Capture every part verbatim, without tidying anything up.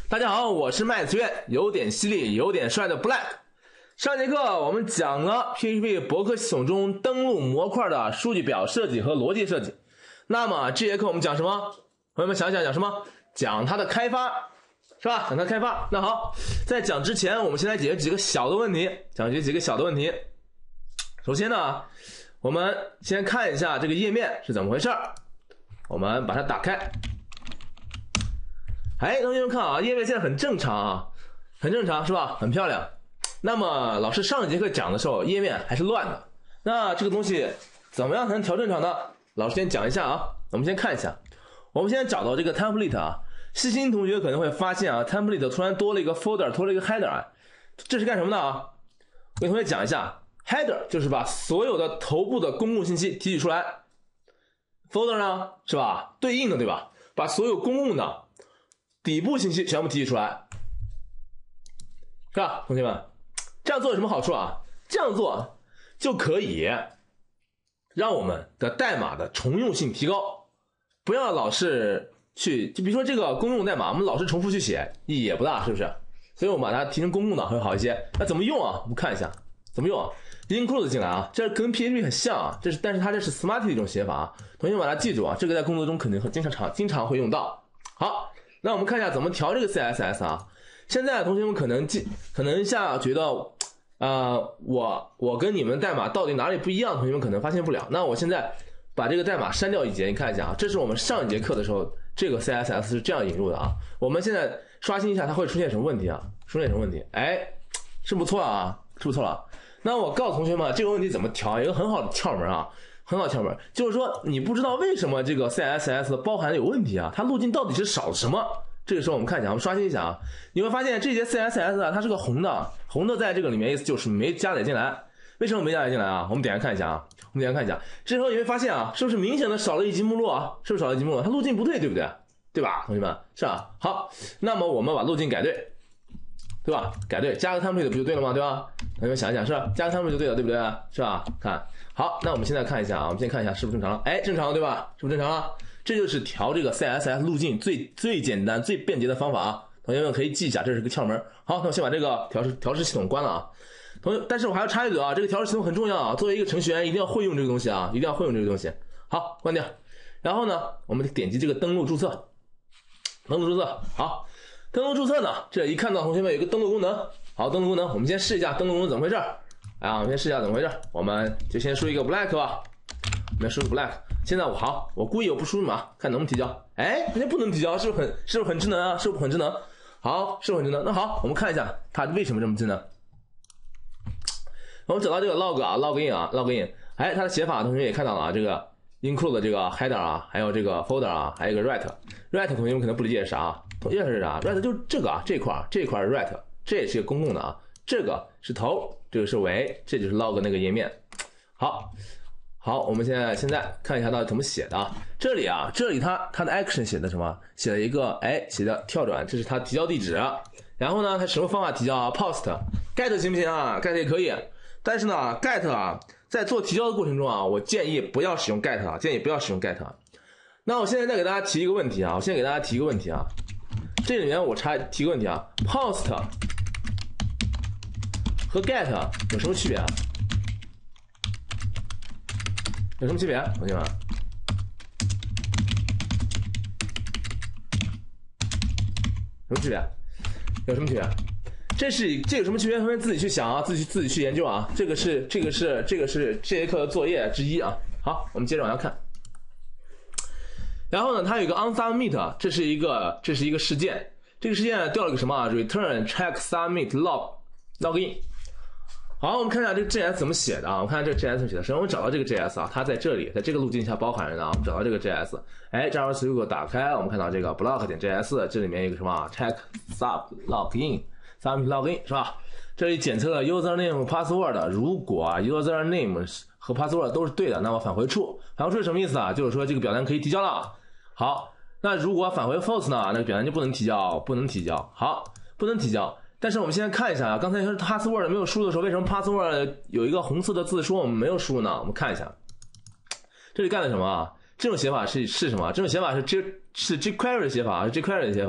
大家好，我是麦子学院，有点犀利有点帅的 Black。 上节课我们讲了 P H P 博客系统中登录模块的数据表设计和逻辑设计。那么这节课我们讲什么？朋友们想想讲什么？讲它的开发，是吧？讲它开发。那好，在讲之前我们先来解决几个小的问题，讲解几个小的问题。首先呢，我们先看一下这个页面是怎么回事，我们把它打开。哎，同学们看啊，页面现在很正常啊，很正常是吧？很漂亮。那么老师上一节课讲的时候，页面还是乱的。那这个东西怎么样才能调正常呢？老师先讲一下啊，我们先看一下。我们先找到这个 template 啊，细心同学可能会发现啊 ，template 突然多了一个 folder， 多了一个 header 啊，这是干什么的啊？我给同学讲一下 ，header 就是把所有的头部的公共信息提取出来 ，folder 呢是吧？对应的对吧？把所有公共的底部信息全部提取出来，是吧，同学们？这样做有什么好处啊？这样做就可以让我们的代码的重用性提高，不要老是去，就比如说这个公用代码，我们老是重复去写，意义也不大，是不是？所以我们把它提成公共的会好一些。那怎么用啊？我们看一下怎么用啊 ？include 进来啊，这跟 P H P 很像啊，这是但是它这是 Smarty 的一种写法啊，同学们把它记住啊，这个在工作中肯定经常常经常会用到。好。那我们看一下怎么调这个 C S S 啊。现在同学们可能记，可能一下觉得，呃，我我跟你们代码到底哪里不一样？同学们可能发现不了。那我现在把这个代码删掉一节，你看一下啊，这是我们上一节课的时候，这个 C S S 是这样引入的啊。我们现在刷新一下，它会出现什么问题啊？出现什么问题？哎，是不错了啊，是不错了。那我告诉同学们，这个问题怎么调？有一个很好的窍门啊。很好窍门，就是说你不知道为什么这个 C S S 包含有问题啊，它路径到底是少了什么？这个时候我们看一下，我们刷新一下啊，你会发现这节 C S S 啊，它是个红的，红的在这个里面意思就是没加载进来。为什么没加载进来啊？我们点开看一下啊，我们点开看一下，这时候你会发现啊，是不是明显的少了一级目录啊？是不是少了一级目录？它路径不对，对不对？对吧，同学们？是吧？好，那么我们把路径改对，对吧？改对，加个 template 不就对了吗？对吧？同学们想一想，是吧？加个 template 就对了，对不对？是吧？看。好，那我们现在看一下啊，我们先看一下是不是正常了？哎，正常了，对吧？是不是正常了？这就是调这个 C S S 路径最最简单、最便捷的方法啊！同学们可以记一下，这是个窍门。好，那我先把这个调试调试系统关了啊。同学，但是我还要插一嘴啊，这个调试系统很重要啊，作为一个程序员一定要会用这个东西啊，一定要会用这个东西。好，关掉。然后呢，我们点击这个登录注册，登录注册。好，登录注册呢，这一看到同学们有一个登录功能。好，登录功能，我们先试一下登录功能怎么回事。啊，我们先试一下怎么回事，我们就先输一个 black 吧，我们输入 black。现在我好，我故意我不输密码，看能不能提交。哎，人家不能提交，是不是很是不是很智能啊？是不是很智能？好，是不是很智能？那好，我们看一下它为什么这么智能。我们找到这个 log 啊 ，log in 啊 ，log in。哎，它的写法同学也看到了啊，这个 include 的这个 header 啊，还有这个 folder 啊，还有一个 write。write 同学们可能不理解是啥，同学是啥 ？write 就是这个啊，这块这块是 write， 这也是一个公共的啊，这个是头。这个是尾，这就是 log 那个页面。好，好，我们现在现在看一下到底怎么写的啊。这里啊，这里它它的 action 写的什么？写了一个哎，写的跳转，这是它提交地址。然后呢，它什么方法提交啊 ？post，get 行不行啊 ？get 也可以，但是呢 ，get 啊，在做提交的过程中啊，我建议不要使用 get 啊，建议不要使用 get。那我现在再给大家提一个问题啊，我现在给大家提一个问题啊，这里面我插提个问题啊 ，post。和 get 有什么区别啊？有什么区别，同学们？什么区别？有什么区别？这是这有什么区别？同学们自己去想啊，自己自己去研究啊。这个是这个是这个是这节课的作业之一啊。好，我们接着往下看。然后呢，它有一个 onSubmit， 这是一个这是一个事件，这个事件调了个什么啊 ？return check submit log login。好，我们看一下这个 J S 怎么写的啊？我看看这个 J S 怎么写的。首先我们找到这个 J S 啊，它在这里，在这个路径下包含着呢。我们找到这个 J S， 哎 ，JavaScript 打开，我们看到这个 block 点 JS， 这里面有一个什么 check sub login submit login 是吧？这里检测了 username password， 如果啊 username 和 password 都是对的，那么返回 true。返回 true 是什么意思啊？就是说这个表单可以提交了。好，那如果返回 false 呢？那个表单就不能提交，不能提交。好，不能提交。但是我们现在看一下啊，刚才说 password 没有输的时候，为什么 password 有一个红色的字说我们没有输呢？我们看一下，这里干了什么啊？这种写法是是什么？这种写法是 J 是 jQuery 的写法，是 jQuery 的写法，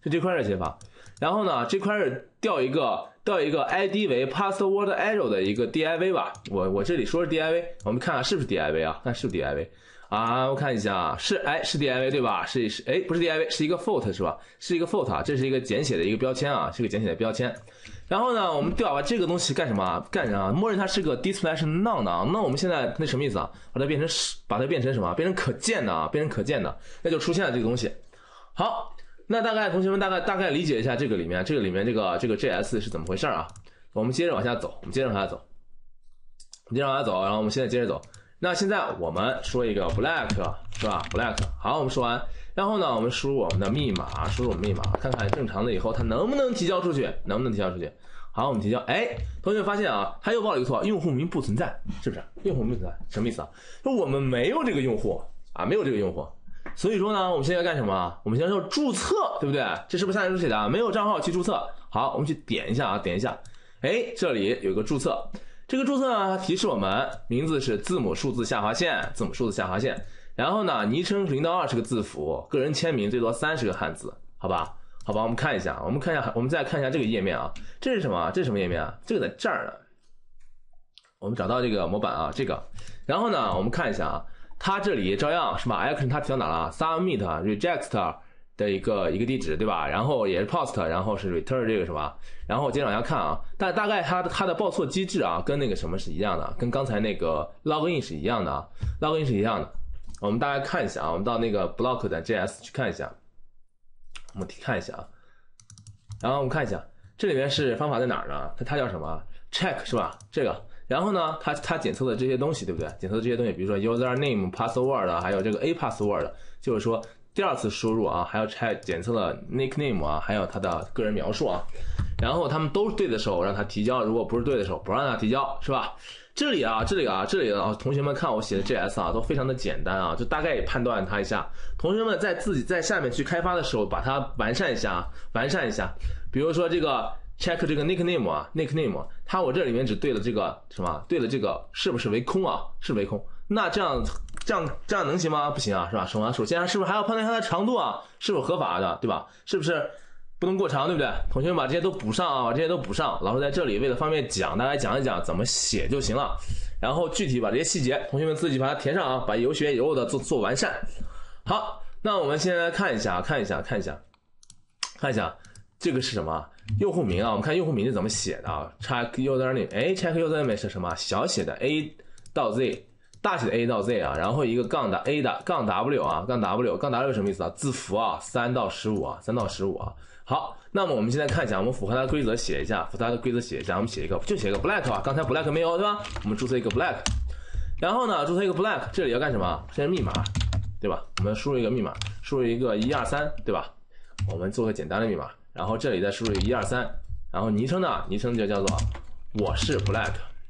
是 jQuery 写法。然后呢 jQuery 调一个调一个 I D 为 password arrow 的一个 div 吧，我我这里说是 div， 我们看看是不是 div 啊？看是不是 div 啊？我看一下，是哎是 div 对吧？是是哎不是 div， 是一个 fault 是吧？是一个 fault 啊，这是一个简写的一个标签啊，是个简写的标签。然后呢，我们调把这个东西干什么？干啥？默认它是个 display 是 none 啊。那我们现在那什么意思啊？把它变成把它变成什么？变成可见的啊，变成可见的，那就出现了这个东西。好。那大概同学们大概大概理解一下这个里面这个里面这个这个 J S 是怎么回事啊？我们接着往下走，我们接着往下走，我们接着往下走，然后我们现在接着走。那现在我们说一个 black 是吧 ？black 好，我们说完，然后呢，我们输入我们的密码，输入我们密码，看看正常的以后它能不能提交出去，能不能提交出去？好，我们提交，哎，同学们发现啊，它又报了一个错，用户名不存在，是不是？用户名不存在，什么意思啊？说我们没有这个用户啊，没有这个用户。所以说呢，我们现在干什么？我们现在要注册，对不对？这是不是下面写的啊？没有账号去注册。好，我们去点一下啊，点一下。哎，这里有一个注册，这个注册呢提示我们名字是字母数字下划线，字母数字下划线。然后呢，昵称是零到二十个字符，个人签名最多三十个汉字，好吧？好吧，我们看一下，我们看一下，我们再看一下这个页面啊，这是什么？这是什么页面啊？这个在这儿呢。我们找到这个模板啊，这个。然后呢，我们看一下啊。它这里照样是吧 ？action 它提到哪了 ？submit reject 的一个一个地址，对吧？然后也是 post， 然后是 return 这个是吧？然后接着往下看啊，但大概它它的报错机制啊，跟那个什么是一样的，跟刚才那个 login 是一样的啊 ，login 是一样的。我们大概看一下啊，我们到那个 block 的 J S 去看一下，我们看一下啊，然后我们看一下这里面是方法在哪儿呢？它它叫什么 ？check 是吧？这个。然后呢，它它检测的这些东西，对不对？检测的这些东西，比如说 username、password 还有这个 a password， 就是说第二次输入啊，还有还检测了 nickname 啊，还有它的个人描述啊。然后他们都是对的时候让它提交，如果不是对的时候不让它提交，是吧？这里啊，这里啊，这里啊，同学们看我写的 J S 啊，都非常的简单啊，就大概也判断它一下。同学们在自己在下面去开发的时候，把它完善一下，完善一下。比如说这个。check 这个 nickname 啊 ，nickname， 它我这里面只对了这个什么？对了这个是不是为空啊？是为空。那这样这样这样能行吗？不行啊，是吧？首先首先是不是还要判断它的长度啊？是否合法的，对吧？是不是不能过长，对不对？同学们把这些都补上啊，把这些都补上。老师在这里为了方便讲，大家讲一讲怎么写就行了。然后具体把这些细节，同学们自己把它填上啊，把有血有肉的做做完善。好，那我们现在看一下，看一下，看一下，看一下。这个是什么？用户名啊，我们看用户名是怎么写的啊 ？check username， 哎 ，check username 是什么？小写的 a 到 z， 大写的 a 到 z 啊，然后一个杠的 a 的杠 w 啊，杠 w， 杠 w 什么意思啊？字符啊，三到十五啊，三到十五啊。好，那么我们现在看一下，我们符合它的规则写一下，符合它的规则写一下，我们写一个就写一个 black 啊，刚才 black 没有对吧？我们注册一个 black， 然后呢，注册一个 black， 这里要干什么？这是密码，对吧？我们输入一个密码，输入一个一二三，对吧？我们做个简单的密码。然后这里再输入一二三，然后昵称呢？昵称就叫做我是 black，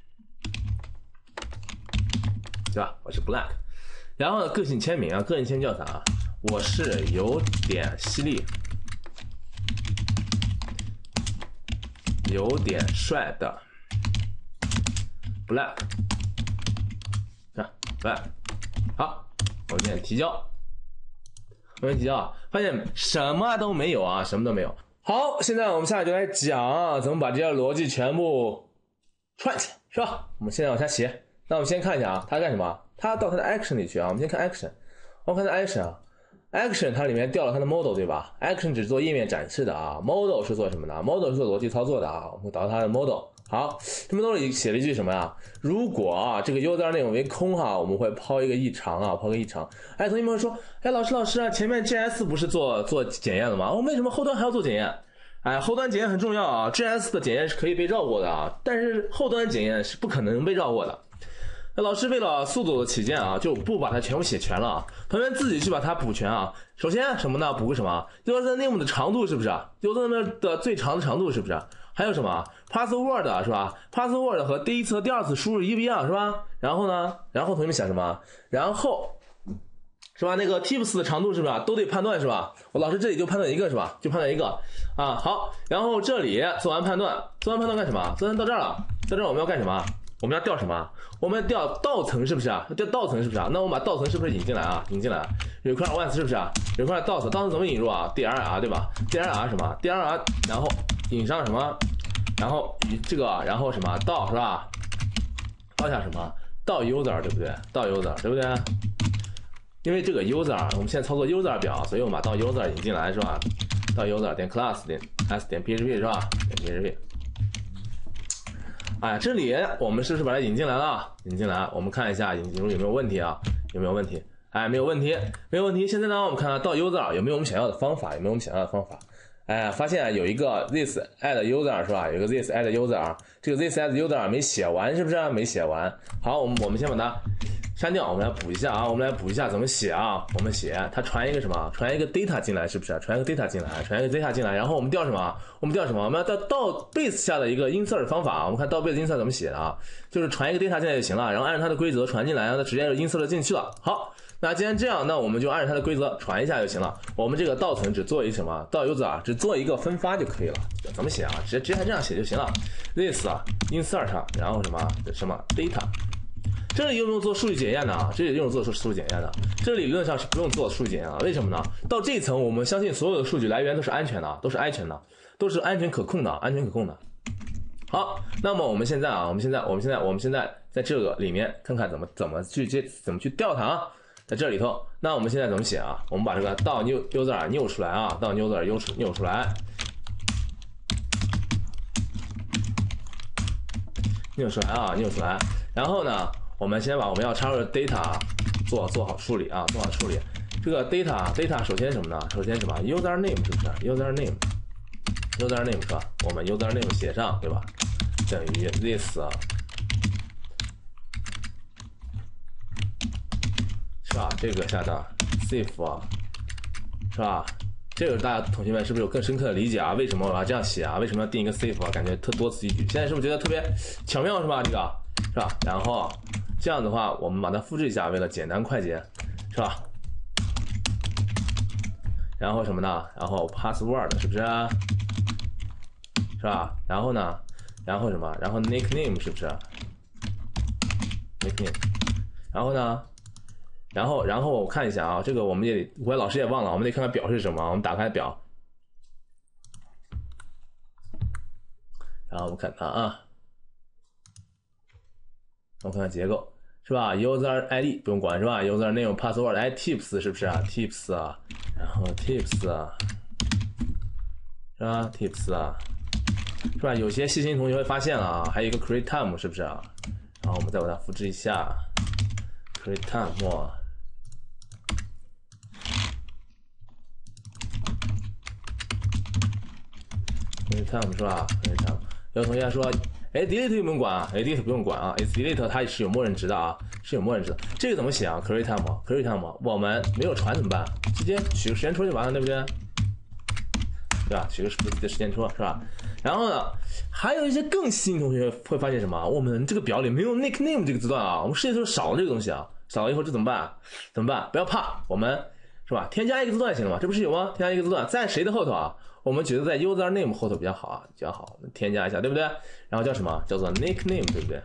对吧？我是 black。然后个性签名啊，个性签名叫啥？我是有点犀利，有点帅的 black， 是吧 black。好，我先提交，我先提交啊，发现什么都没有啊，什么都没有。好，现在我们下来就来讲啊，怎么把这些逻辑全部串起来，是吧？我们现在往下写。那我们先看一下啊，它干什么？它到它的 action 里去啊。我们先看 action， 我们看它 action 啊 ，action 它里面调了它的 model 对吧 ？action 只是做页面展示的啊 ，model 是做什么的 ？model 是做逻辑操作的啊。我们导它的 model。好，这 model 里写了一句什么呀？如果啊这个 user 内容为空哈、啊，我们会抛一个异常啊，抛个异常。哎，同学们会说，哎，老师老师啊，前面 J S 不是做做检验了吗？我、哦、为什么后端还要做检验？哎，后端检验很重要啊 ，J S 的检验是可以被绕过的啊，但是后端检验是不可能被绕过的。那老师为了速度的起见啊，就不把它全部写全了啊，同学们自己去把它补全啊。首先什么呢？补个什么 ？username 的长度是不是 ？username 的最长的长度是不是？还有什么 password 是吧 ？password 和第一次和第二次输入一不一样是吧？然后呢？然后同学们想什么？然后是吧？那个 tips 的长度是不是都得判断是吧？我老师这里就判断一个是吧？就判断一个啊。好，然后这里做完判断，做完判断干什么？做完到这儿了，在这儿我们要干什么？ 我们要调什么？我们要调道层是不是啊？调道层是不是啊？那我们把道层是不是引进来啊？引进来 ，require once 是不是啊 ？require 道层，道层怎么引入啊 ？dir 对吧 ？dir 什么 ？dir 然后引上什么？然后这个然后什么到是吧？到下什么？到 user 对不对？到 user 对不对？因为这个 user 我们现在操作 user 表，所以我们把到 user 引进来是吧？到 user 点 class 点 s 点 php 是吧？点 php。哎，这里我们是不是把它引进来了？引进来，我们看一下引入有没有问题啊？有没有问题？哎，没有问题，没有问题。现在呢，我们看到 user 有没有我们想要的方法？有没有我们想要的方法？哎，发现有一个 this add user 是吧？有一个 this add user， 这个 this add user 没写完，是不是？没写完。好，我们我们先把它删掉，我们来补一下啊，我们来补一下怎么写啊？我们写它传一个什么？传一个 data 进来，是不是？传一个 data 进来，传一个 data 进来，然后我们调什么？我们调什么？我们要调到 base 下的一个 insert 方法。我们看到 base insert 怎么写的啊？就是传一个 data 进来就行了，然后按照它的规则传进来，然后它直接就 insert 进去了。好。那既然这样，那我们就按照它的规则传一下就行了。我们这个道层只做一什么？到 user 啊，只做一个分发就可以了。怎么写啊？直接直接这样写就行了。this 啊 insert 然后什么什么 data， 这里用不用做数据检验呢？这里用做数据检验的。这理论上是不用做数据检验的。为什么呢？到这一层，我们相信所有的数据来源都是安全的，都是安全的，都是安全可控的，安全可控的。好，那么我们现在啊，我们现在我们现在我们现在在这个里面看看怎么怎么去接怎么去调它啊。在这里头，那我们现在怎么写啊？我们把这个到 new user new 出来啊，到 user new 出 new 出来 ，new 出来啊 ，new 出来。然后呢，我们先把我们要插入的 data 做做好处理啊，做好处理。这个 data data 首先什么呢？首先什么 user name 是不是 ？user name user name 是吧？我们 user name 写上对吧？等于 this 啊。是吧？这个下的 safe 啊，是吧？这个大家同学们是不是有更深刻的理解啊？为什么我要这样写啊？为什么要定一个 safe 啊？感觉特多此一举。现在是不是觉得特别巧妙是吧？这个是吧？然后这样的话，我们把它复制一下，为了简单快捷，是吧？然后什么呢？然后 password 是不是？是吧？然后呢？然后什么？然后 nickname 是不是 ？nickname， 然后呢？然后，然后我看一下啊，这个我们也，我老师也忘了，我们得看看表是什么。我们打开表，然后我们看它啊，我们看看结构是吧 ？user I D 不用管是吧 ？user name password 哎 tips 是不是啊 ？tips 啊，然后 tips 啊，是吧 ？tips 啊，是吧？有些细心同学会发现了啊，还有一个 create time 是不是啊？然后我们再把它复制一下 ，create time。time 是吧 ？time 有同学说，哎 ，delete 不用管啊 ，edit 不用管啊 ，is delete 它是有默认值的啊，是有默认值的。这个怎么写啊 ？create time，create time， 我们没有传怎么办？直接取个时间戳就完了，对不对？对吧？取个自己的时间戳是吧？然后呢，还有一些更细心同学会发现什么？我们这个表里没有 nickname 这个字段啊，我们世界上少了这个东西啊，少了以后这怎么办？怎么办？不要怕，我们是吧？添加一个字段行了吗？这不是有吗？添加一个字段，在谁的后头啊？我们觉得在 user name 后头比较好啊，比较好，添加一下，对不对？然后叫什么？叫做 nickname， 对不对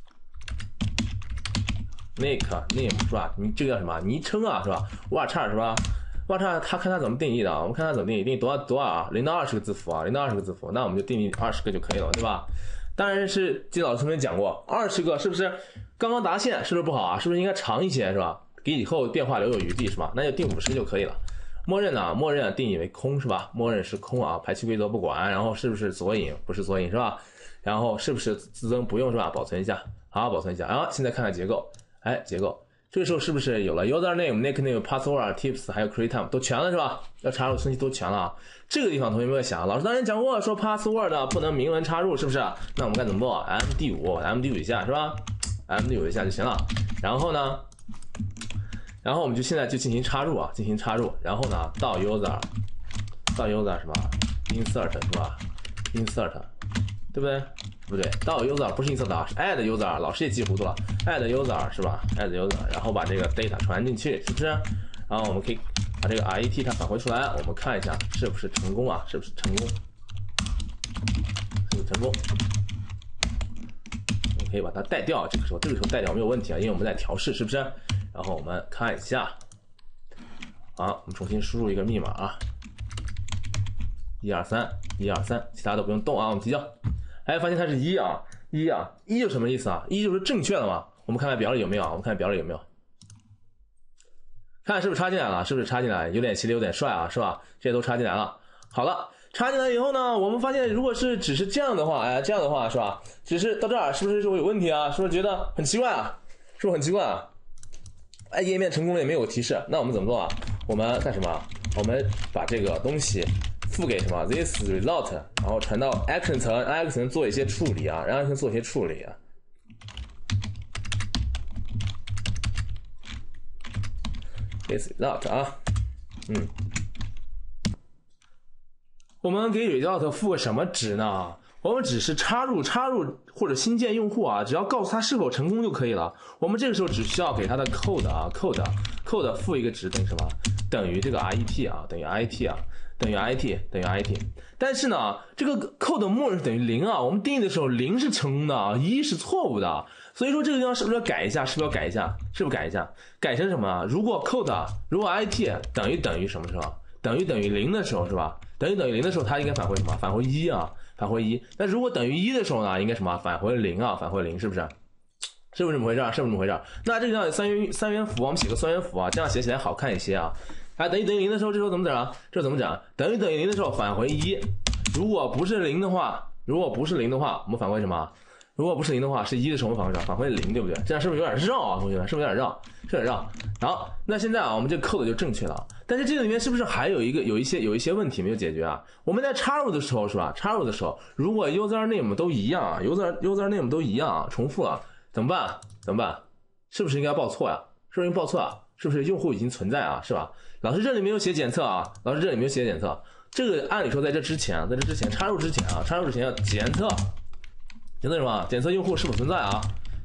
？nickname 是吧？你这个叫什么？昵称啊，是吧？哇叉是吧？哇叉他看他怎么定义的啊？我们看他怎么定义，定义多少多少啊？零到二十个字符啊，零到二十个字符，那我们就定义二十个就可以了，对吧？当然是金老师曾经讲过，二十个是不是刚刚达线？是不是不好啊？是不是应该长一些，是吧？给以后变化留有余地，是吧？那就定五十就可以了。默认呢？默认定义为空是吧？默认是空啊，排期规则不管，然后是不是索引？不是索引是吧？然后是不是自增不用是吧？保存一下，好，保存一下。然后现在看看结构，哎，结构这个时候是不是有了 user name、nickname、password、tips 还有 create time 都全了是吧？要插入信息都全了啊。这个地方同学们会想，老师当然讲过说 password 不能明文插入，是不是？那我们该怎么做 ？M D 五 M D 五以下是吧 ？M D 五以下就行了。然后呢？然后我们就现在就进行插入啊，进行插入。然后呢，到 user， 到 user 是吧 ？insert 是吧 ？insert， 对不对？不对，到 user 不是 insert 啊，是 add user， 老师也记糊涂了 ，add user 是吧 ？add user， 然后把这个 data 传进去，是不是？然后我们可以把这个 ret 它返回出来，我们看一下是不是成功啊？是不是成功？是不是成功？ 可以把它带掉，这个时候这个时候带掉没有问题啊，因为我们在调试，是不是？然后我们看一下，好，我们重新输入一个密码啊，一二三，一二三，其他都不用动啊，我们提交。哎，发现它是一啊，一啊，一就什么意思啊？一就是正确的嘛。我们看看表里有没有啊？我们看看表里有没有？看是不是插进来了？是不是插进来？有点犀利，有点帅啊，是吧？这些都插进来了。好了，插进来以后呢，我们发现如果是只是这样的话，哎，这样的话是吧？只是到这儿是不是就会有问题啊？是不是觉得很奇怪啊？是不是很奇怪啊？哎，页面成功了也没有提示，那我们怎么做啊？我们干什么？我们把这个东西付给什么 this result， 然后传到 action 层 ，action 层做一些处理啊，让 action 做一些处理啊。this result 啊，嗯，我们给 result 付个什么值呢？我们只是插入插入或者新建用户啊，只要告诉他是否成功就可以了。我们这个时候只需要给他的 code 啊 code code 付一个值等于什么？等于这个 it 啊，等于 it 啊，等于 it 等于 it。但是呢，这个 code 默认是等于零啊，我们定义的时候零是成功的啊，一是错误的。所以说这个地方是不是要改一下？是不是要改一下？是不是改一下？改成什么啊？如果 code 如果 it 等于等于什么时候？等于等于零的时候是吧？等于等于零的时候，它应该返回什么？返回一啊。返回一，那如果等于一的时候呢，应该什么？返回零啊，返回零，是不是？是不是这么回事？是不是这么回事？那这个地方有三元三元符，我们写个三元符啊，这样写起来好看一些啊。啊，等于等于零的时候，这时候怎么整啊？这怎么整？等于等于零的时候返回一，如果不是零的话，如果不是零的话，我们返回什么？如果不是零的话，是一的时候我们返回什么？返回零，对不对？这样是不是有点绕啊，同学们？是不是有点绕？是有点绕。好，那现在啊，我们这个 code 就正确了。但是这个里面是不是还有一个有一些有一些问题没有解决啊？我们在插入的时候是吧？插入的时候，如果 user name 都一样啊 ，user user name 都一样啊，重复了，怎么办？怎么办？是不是应该报错呀？是不是应该报错啊？是不是用户已经存在啊？是吧？老师这里没有写检测啊，老师这里没有写检测。这个按理说在这之前，在这之前插入之前啊，插入之前要检测，检测什么？检测用户是否存在啊？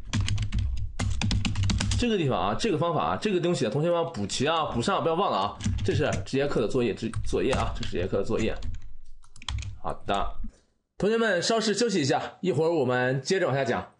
这个地方啊，这个方法啊，这个东西啊，同学们补齐啊，补上，不要忘了啊。这是职业课的作业，职作业啊，这是职业课的作业。好的，同学们稍事休息一下，一会儿我们接着往下讲。